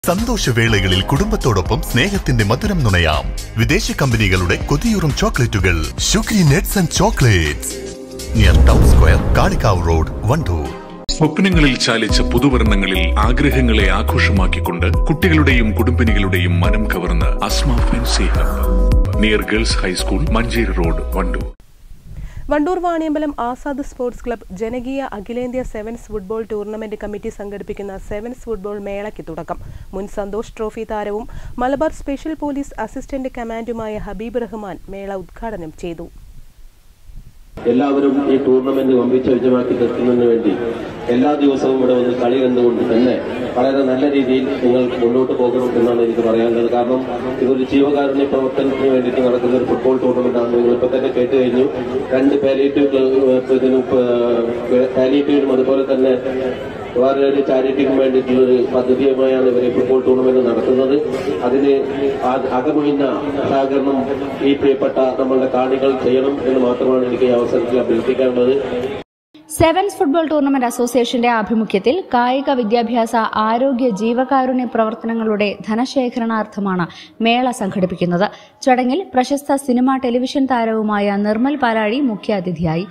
സന്തോഷവേളകളിൽ കുടുംബത്തോടൊപ്പം സ്നേഹത്തിന്റെ മധുരം നുണയാം. വിദേശ കമ്പനികളുടെ കൊതിയൂറും ചോക്ലേറ്റുകൾ Shukri nuts and chocolates near town square, Kalikavu road, Wandoor. സ്വപ്നങ്ങളിൽ ചാലിച്ച പുതുവർണ്ണങ്ങളിൽ ആഗ്രഹങ്ങളെ ആഘോഷമാക്കിക്കൊണ്ട് കുട്ടികളുടെയും കുടുംബിനികളുടെയും മനം കവർന്ന് Asma fancy hub near girls high school, Manjeri road, Wandoor. Wandoor Vaniyambalam Azad sports club ജനകീയ അഖിലേന്ത്യാ സെവൻസ് ഫുട്ബോൾ ടൂർണമെന്റ് കമ്മിറ്റി സംഘടിപ്പിക്കുന്ന സെവൻസ് ഫുട്ബോൾ മേളയ്ക്ക് തുടക്കം. മുൻ സന്തോഷ് ട്രോഫി താരവും മലബാർ സ്പെഷ്യൽ പോലീസ് അസിസ്റ്റന്റ് കമാൻഡുമായ ഹബീബ് റഹ്മാൻ മേള ഉദ്ഘാടനം ചെയ്തു. എല്ലാവരും ഈ ടൂർണമെന്റ് വമ്പിച്ചൊരുമാക്കി തീർക്കുന്നതിന് വേണ്ടി എല്ലാ ദിവസവും ഇവിടെ വന്ന് കളി കണ്ടുകൊണ്ട് തന്നെ വളരെ നല്ല രീതിയിൽ നിങ്ങൾ മുന്നോട്ട് പോകണം എന്നാണ് എനിക്ക് പറയാനുള്ളത്. കാരണം ഇതൊരു ജീവകാരുണ്യ പ്രവർത്തനത്തിന് വേണ്ടിയിട്ട് നടക്കുന്ന ഒരു ഫുട്ബോൾ ടൂർണമെന്റ് ആണ്. നിങ്ങൾ ഇപ്പൊ തന്നെ കേട്ട് കഴിഞ്ഞു. 2 പാലിയേറ്റീവിനും അതുപോലെ തന്നെ വേറെ ഒരു ചാരിറ്റിക്കും വേണ്ടിയിട്ടുള്ളൊരു പദ്ധതിയുമായാണ് ഇവർ ഫുട്ബോൾ ടൂർണമെന്റ് നടത്തുന്നത്. അതിന് അകമൊഴിഞ്ഞ സഹകരണം ഈ പ്രിയപ്പെട്ട നമ്മളുടെ കാണികൾ ചെയ്യണം എന്ന് മാത്രമാണ് എനിക്ക് ഈ അവസരത്തിൽ അഭ്യർത്ഥിക്കാനുള്ളത്. സെവൻസ് ഫുട്ബോൾ ടൂർണമെന്റ് അസോസിയേഷന്റെ ആഭിമുഖ്യത്തിൽ കായിക വിദ്യാഭ്യാസ ആരോഗ്യ ജീവകാരുണ്യ പ്രവർത്തനങ്ങളുടെ ധനശേഖരണാർത്ഥമാണ് മേള സംഘടിപ്പിക്കുന്നത്. ചടങ്ങിൽ പ്രശസ്ത സിനിമ ടെലിവിഷൻ താരവുമായ നിർമ്മൽ പാലാഴി മുഖ്യാതിഥിയായി.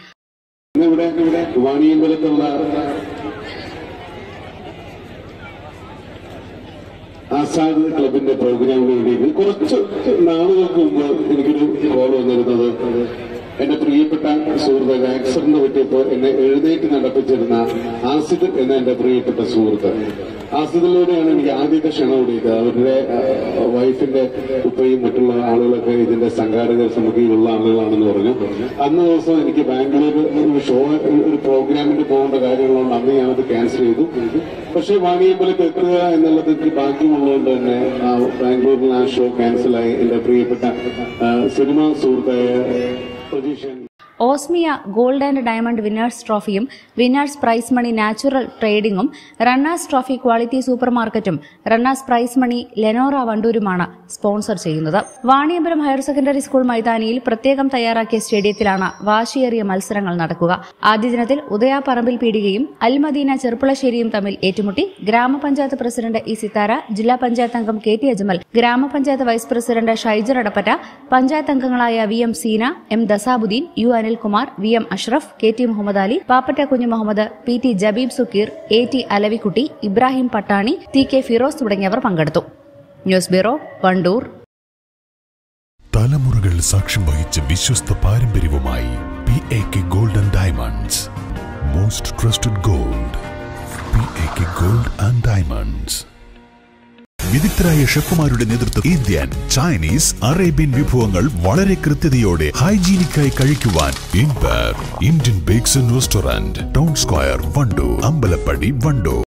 ആസാദ് ക്ലബിന്റെ പ്രോഗ്രാമിന് വേണ്ടി കുറച്ച് നാളുകൾക്ക് മുമ്പ് എനിക്കൊരു കോൾ വന്നിരുന്നത് എന്റെ പ്രിയപ്പെട്ട സുഹൃത്ത് ആക്സിഡന്റ് പറ്റിയപ്പോൾ എന്നെ എഴുന്നേറ്റ് നടപ്പിച്ചിരുന്ന ആസിദ് എന്ന എന്റെ പ്രിയപ്പെട്ട സുഹൃത്ത്. ആസിദിലൂടെയാണ് എനിക്ക് ആദ്യത്തെ ക്ഷണം കൂടിയത്. അവരുടെ വൈഫിന്റെ ഉപ്പയും മറ്റുള്ള ആളുകളൊക്കെ ഇതിന്റെ സംഘാടക സമിതിയിലുള്ള ആളുകളാണെന്ന് പറഞ്ഞു. അന്ന് ദിവസം എനിക്ക് ബാംഗ്ലൂർ ഒരു പ്രോഗ്രാമിന് പോകേണ്ട കാര്യങ്ങളുണ്ട്. അന്ന് ഞാനത് ക്യാൻസൽ ചെയ്തു. പക്ഷെ വാണിയമ്പലത്ത് എത്തുക എന്നുള്ളത് എനിക്ക് ബാക്കിയുള്ളതുകൊണ്ട് തന്നെ ബാംഗ്ലൂരിൽ ആ ഷോ ക്യാൻസലായി. എന്റെ പ്രിയപ്പെട്ട സിനിമാ സുഹൃത്തായ Osmiya gold and diamond winners ട്രോഫിയും വിന്നേഴ്സ് പ്രൈസ് മണി നാച്ചുറൽ ട്രേഡിംഗും റണ്ണേഴ്സ് ട്രോഫി ക്വാളിറ്റി സൂപ്പർ മാർക്കറ്റും റണ്ണേഴ്സ് പ്രൈസ് മണി ലെനോറ വണ്ടൂരുമാണ് സ്പോൺസർ ചെയ്യുന്നത്. വാണിയമ്പലം ഹയർ സെക്കൻഡറി സ്കൂൾ മൈതാനിയിൽ പ്രത്യേകം തയ്യാറാക്കിയ സ്റ്റേഡിയത്തിലാണ് വാശിയേറിയ മത്സരങ്ങൾ നടക്കുക. ആദ്യ ദിനത്തിൽ ഉദയ പറമ്പിൽ പീടികയും അൽമദീന ചെറുപ്പുളശ്ശേരിയും തമ്മിൽ ഏറ്റുമുട്ടി. ഗ്രാമപഞ്ചായത്ത് പ്രസിഡന്റ് ഇ സിത്താര, ജില്ലാ പഞ്ചായത്ത് അംഗം കെ ടി അജ്മൽ, ഗ്രാമപഞ്ചായത്ത് വൈസ് പ്രസിഡന്റ് ഷൈജർ അടപ്പറ്റ, പഞ്ചായത്ത് അംഗങ്ങളായ V M Seena, M Dasabuddin, U Anilkumar, V M Ashraf, K T Muhammad Ali, Pappatta Kunju Muhammad, P T Jabeeb Sukkeer, A T Alavikutty, Ibrahim Pattani, T K Firoz തുടങ്ങിയവർ പങ്കെടുത്തു. News bureau, Wandoor. തലമുറകൾ സാക്ഷ്യം വഹിച്ച വിശ്വസ്ത പാരമ്പര്യവുമായി PAK gold and diamonds. Most trusted gold, PAK gold and diamonds. വിദഗ്ധരായ ഷെഫുമാരുടെ നേതൃത്വം ഇന്ത്യൻ, ചൈനീസ്, അറേബ്യൻ വിഭവങ്ങൾ വളരെ കൃത്യതയോടെ ഹൈജീനിക്കായി കഴിക്കുവാൻ Indian bakes and restaurant, town square, Wandoor, Ambalappadi, Wandoor.